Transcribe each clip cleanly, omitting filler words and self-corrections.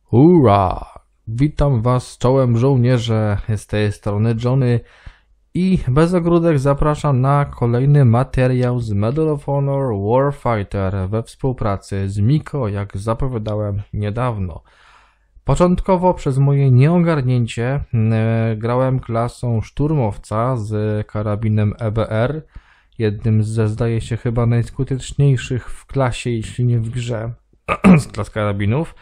Hurra! Witam was czołem żołnierze, z tej strony Johnny i bez ogródek zapraszam na kolejny materiał z Medal of Honor Warfighter we współpracy z Miko, jak zapowiadałem niedawno. Początkowo przez moje nieogarnięcie grałem klasą szturmowca z karabinem EBR, jednym ze zdaje się chyba najskuteczniejszych w klasie, jeśli nie w grze z klas karabinów.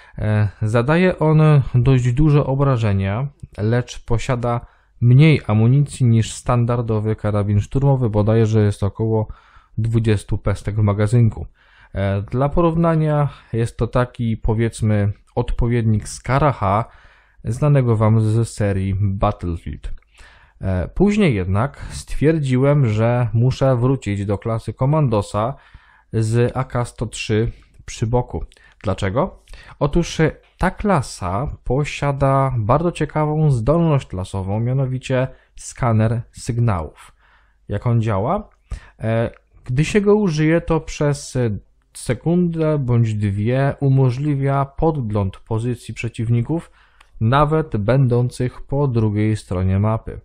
Zadaje on dość duże obrażenia, lecz posiada mniej amunicji niż standardowy karabin szturmowy, bodajże jest około 20 pestek w magazynku. Dla porównania jest to taki, powiedzmy, odpowiednik Skaraha, znanego wam z serii Battlefield. Później jednak stwierdziłem, że muszę wrócić do klasy Komandosa z AK-103 przy boku. Dlaczego? Otóż ta klasa posiada bardzo ciekawą zdolność klasową, mianowicie skaner sygnałów. Jak on działa? Gdy się go użyje, to przez sekundę bądź dwie umożliwia podgląd pozycji przeciwników, nawet będących po drugiej stronie mapy.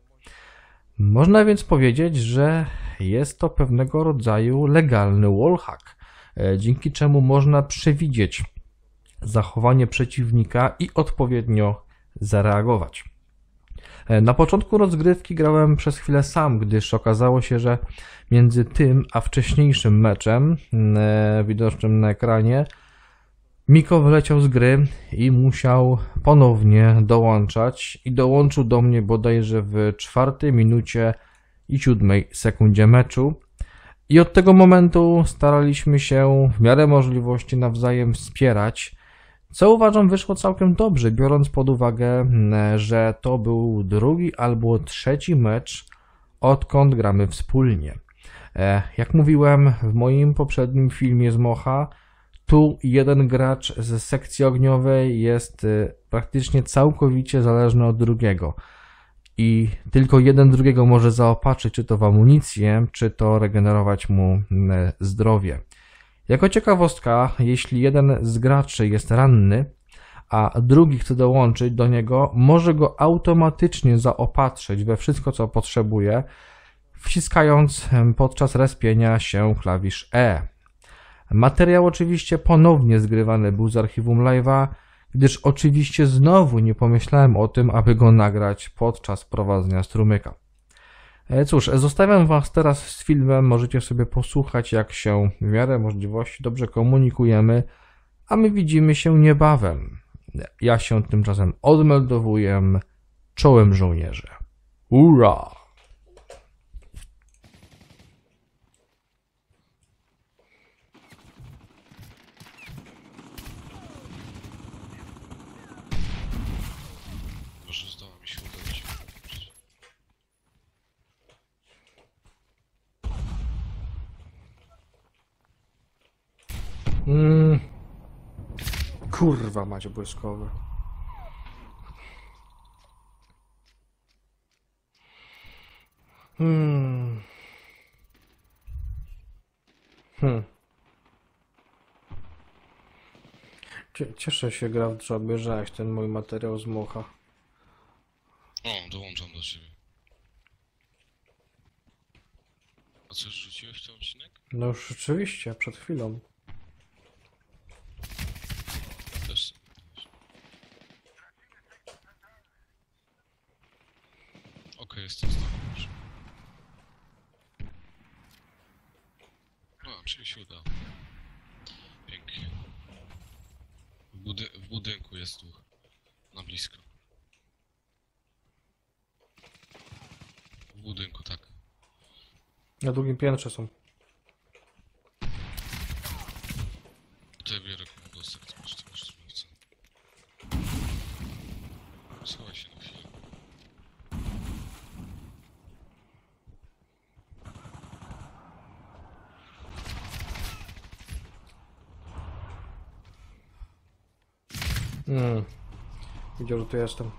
Można więc powiedzieć, że jest to pewnego rodzaju legalny wallhack, dzięki czemu można przewidzieć zachowanie przeciwnika i odpowiednio zareagować. Na początku rozgrywki grałem przez chwilę sam, gdyż okazało się, że między tym a wcześniejszym meczem, widocznym na ekranie, Miko wyleciał z gry i musiał ponownie dołączać i dołączył do mnie bodajże w 4 minucie i 7 sekundzie meczu. I od tego momentu staraliśmy się w miarę możliwości nawzajem wspierać, co uważam wyszło całkiem dobrze, biorąc pod uwagę, że to był drugi albo trzeci mecz, odkąd gramy wspólnie. Jak mówiłem w moim poprzednim filmie z Mocha, tu jeden gracz z sekcji ogniowej jest praktycznie całkowicie zależny od drugiego. I tylko jeden drugiego może zaopatrzyć, czy to w amunicję, czy to regenerować mu zdrowie. Jako ciekawostka, jeśli jeden z graczy jest ranny, a drugi chce dołączyć do niego, może go automatycznie zaopatrzyć we wszystko, co potrzebuje, wciskając podczas respienia się klawisz E. Materiał oczywiście ponownie zgrywany był z archiwum live'a, gdyż oczywiście znowu nie pomyślałem o tym, aby go nagrać podczas prowadzenia strumyka. Cóż, zostawiam was teraz z filmem, możecie sobie posłuchać, jak się w miarę możliwości dobrze komunikujemy, a my widzimy się niebawem. Ja się tymczasem odmeldowuję, czołem żołnierze. Hurra! Może zdało mi się udać. Kurwa macie błyskowy. Cieszę się, gra w że obejrzałeś ten mój materiał z Mocha. O, dołączam do ciebie. A co, rzuciłeś ten odcinek? No już rzeczywiście, przed chwilą. Też. Okej, jestem z tobą już. No, czyli się udało. Pięknie. W budynku jest duch. Na blisko. W budynku, tak. Na drugim piętrze są. To ja biorę komandosa, kto masz tego szturmowca. Schowaj się na chwilę. Widział, że tu jestem.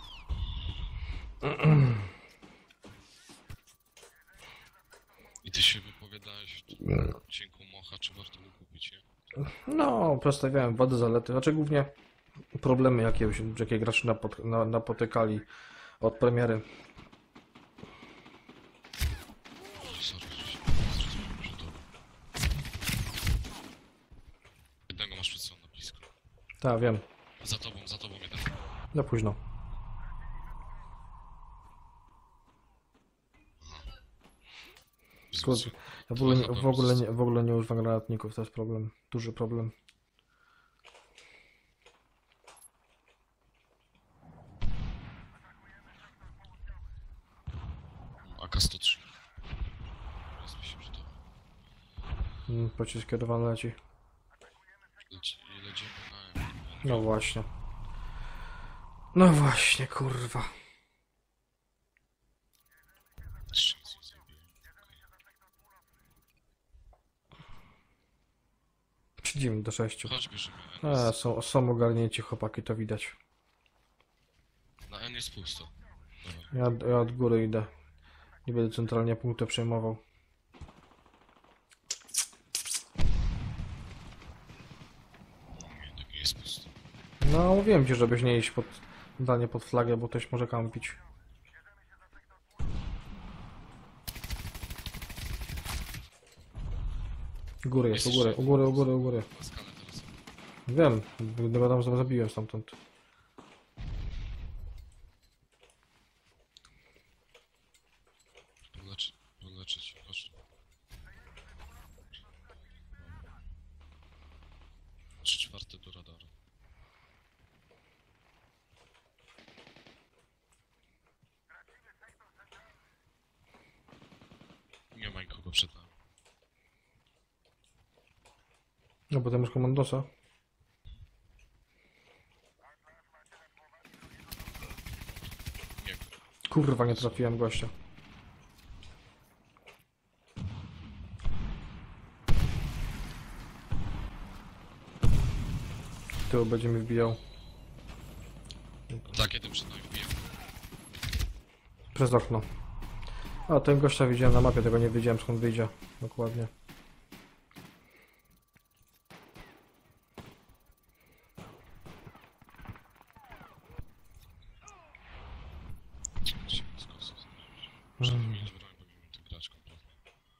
I ty się wypowiadałeś w odcinku Mocha, czy warto go kupić, nie? No, przedstawiałem wady, zalety, znaczy głównie problemy, jakie gracze napotykali od premiery. Sorry, że się zrozumiałem, że to... Jednego masz przed sobą na blisko. Tak, wiem. Za tobą jeden. Za późno. Kurde, ja w ogóle nie używam granatników, to jest problem. Duży problem. AK-103. Jest mi się przydało. Pocisk kierowany leci. Lecimy na... No właśnie. No właśnie, kurwa. 3 nic nie zabiłem. 7-6. Chodź bierzemy N. Są ogarnięci chłopaki, to widać. Na N jest pusto. Dobra. Ja od góry idę. Nie będę centralnie punktu przejmował. Nie, tak nie jest pusto. No, mówiłem ci, żebyś nie iść dalej pod flagę, bo ktoś może kampić. Góry jest, u góry. Na skalę teraz. Wiem, go tam zabiłem stamtąd. Poleczyć. Chodź. 3/4 do radaru. Nie ma nikogo przed nami. No bo ty masz komandosa. Nie. Kurwa, nie trafiłem gościa. Tył będzie mi wbijał. Tak, jeden przed nami wbija. Przez okno. A, ten gościa widziałem na mapie, tego nie wiedziałem skąd wyjdzie. Dokładnie. Muszę wymienić broń, bo nie umiem tu grać kompletnie.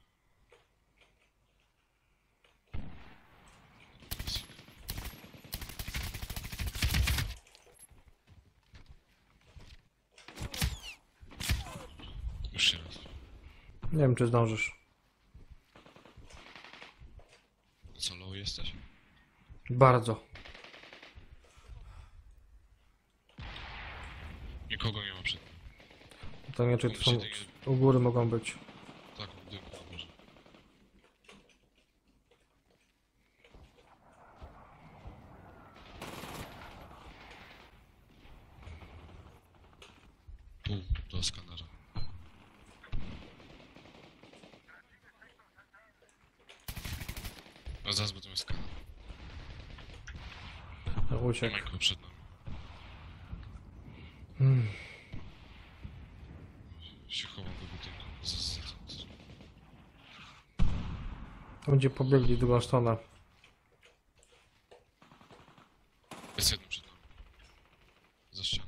Jeszcze raz. Nie wiem, czy zdążysz. Co, low jesteś? Bardzo. Nikogo nie ma przed nami. To nie, czy to są... U góry mogą być. Tak, w budynku na górze. Pół do skanera. A zaraz będziemy skaner. Nie Uciekł. ma nikogo przed nami. Się chowam do budynku. Będzie pobiegli w drugą stronę. Jest jeden przed nami. Za ścianą.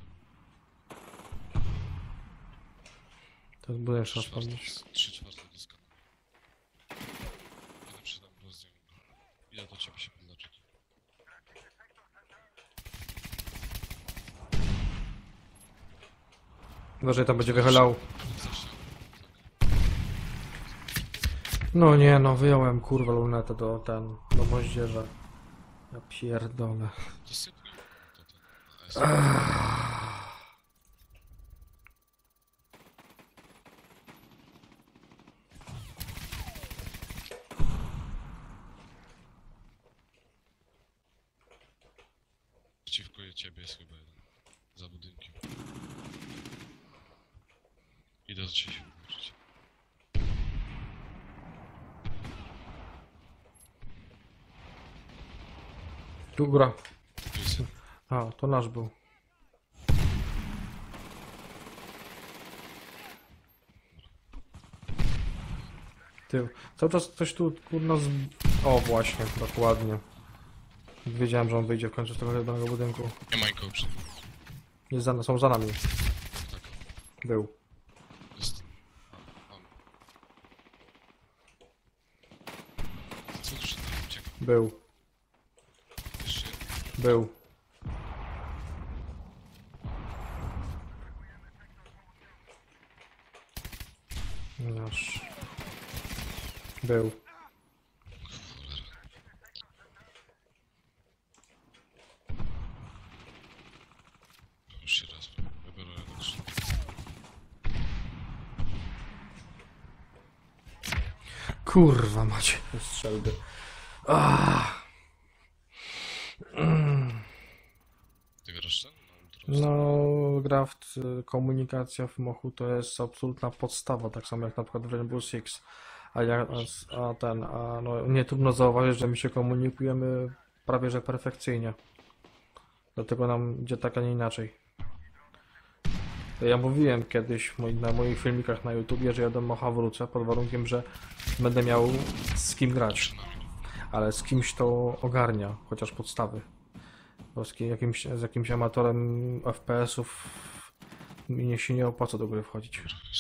To jest budynek, trzeba sprawdzić. 3/4 do skanera. Jeden przed nami rozdzielny. Idę do ciebie się podleczyć. Może tam będzie wychylał. Za ścianą. No nie, no wyjąłem kurwa lunetę do moździerza. Ja pierdolę. To sypnie. To ten. Przeciwko ciebie jest chyba jeden. Za budynkiem. Idę do ciebie się wyleczyć. Tu góra. Tu jest jeden. A, to nasz był. Tył. Cały czas ktoś tu kurna z... O, właśnie, dokładnie. Wiedziałem, że on wyjdzie w końcu z tego jednego budynku. Nie ma nikogo przed nim. Jest są za nami. Tak, Był. jest. Mam. Co przed nim ucieka? Był. Jeszcze jeden. Był. Nasz. Był. Jeszcze raz. Wybiorę redukcję. Kurwa macie. Strzelby. Ty grasz ten? No, graft, komunikacja w mochu to jest absolutna podstawa, tak samo jak na przykład w Rainbow Six. No, nie trudno zauważyć, że my się komunikujemy prawie że perfekcyjnie. Dlatego nam idzie tak, a nie inaczej. To ja mówiłem kiedyś na moich filmikach na YouTubie, że ja do mocha wrócę pod warunkiem, że będę miał z kim grać. Ale z kimś to ogarnia, chociaż podstawy. Bo z jakimś amatorem FPS-ów mnie się nie opłaca do gry wchodzić.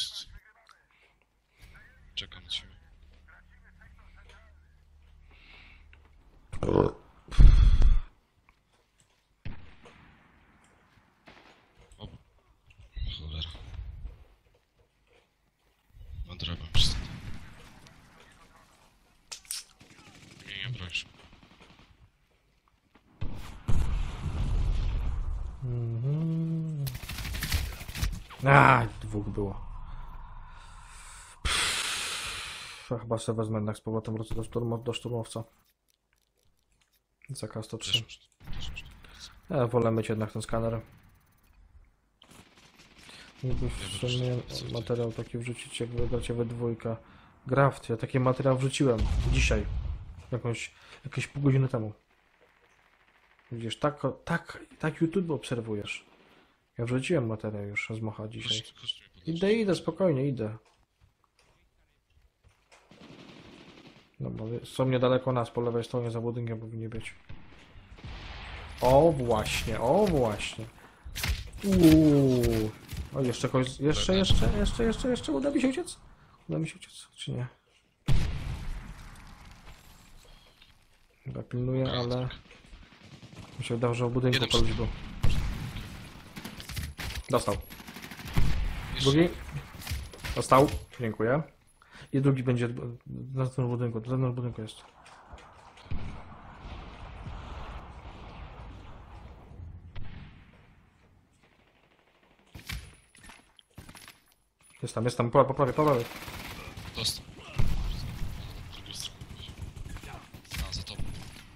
Czekam na ciebie. O, cholera. Nadrabiam się stąd. Nie brońsz. Dwóch było. Chyba sobie wezmę jednak z powrotem, wrócę do szturmowca. Zaka 103. Też już. Ja wolę mieć jednak ten skaner. Mógłbyś w sumie materiał taki wrzucić, jak wygracie we dwójkę. Graft, ja taki materiał wrzuciłem dzisiaj. Jakieś pół godziny temu. Widzisz, tak YouTube obserwujesz. Ja wrzuciłem materiał już z mocha dzisiaj. Idę, spokojnie, idę. No bo są niedaleko nas, po lewej stronie za budynkiem powinni być. O właśnie, o właśnie. O, jeszcze kogoś, jeszcze, uda mi się uciec? Uda mi się uciec, czy nie? Chyba pilnuję, ale... Mi się wydało, że w budynku kogoś był. Dostał. Drugi. Dostał. Dziękuję. I drugi będzie na tym budynku. Do zewnątrz budynku jest. Jest tam, po prawej. Dostał. Z drugiej strony. A, za tobą.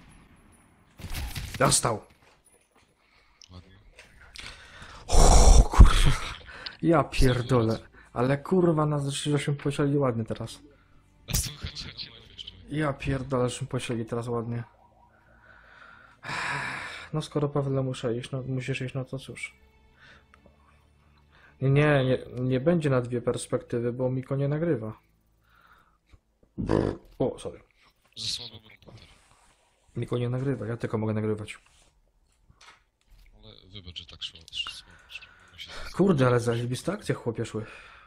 Dostał. Ładnie. O kurwa. Ja pierdolę. Ale kurwa nas żeśmy posieli ładnie teraz. A słuchajcie, Ja pierdolę, żeśmy posieli teraz ładnie. No skoro Pawle muszę iść, no musisz iść, no to cóż. Nie będzie na dwie perspektywy, bo Miko nie nagrywa. O, sorry. Za słaby komputer. Miko nie nagrywa, ja tylko mogę nagrywać. Ale wybacz, że tak szło. Kurde, ale zajebiste akcje chłopie szły.